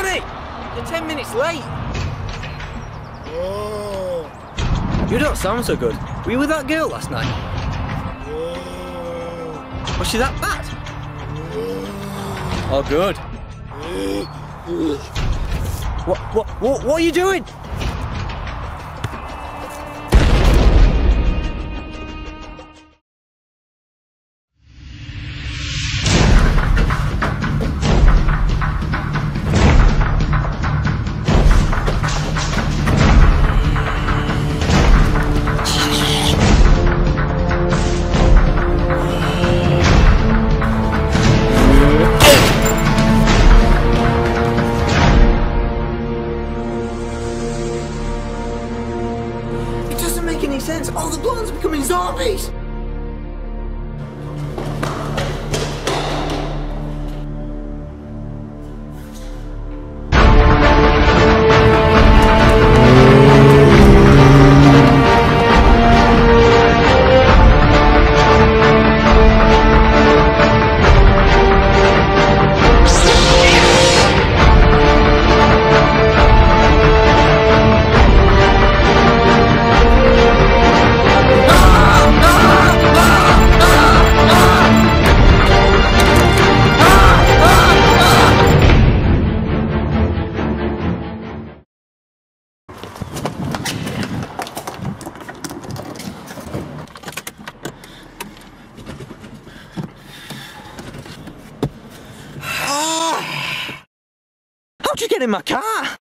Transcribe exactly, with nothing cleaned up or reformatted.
Johnny! You're ten minutes late. Oh. You don't sound so good. Were you with that girl last night? Oh. Was she that bad? Oh, good. What, what, what, what are you doing? It doesn't make any sense. All the blondes are becoming zombies. How'd you get in my car?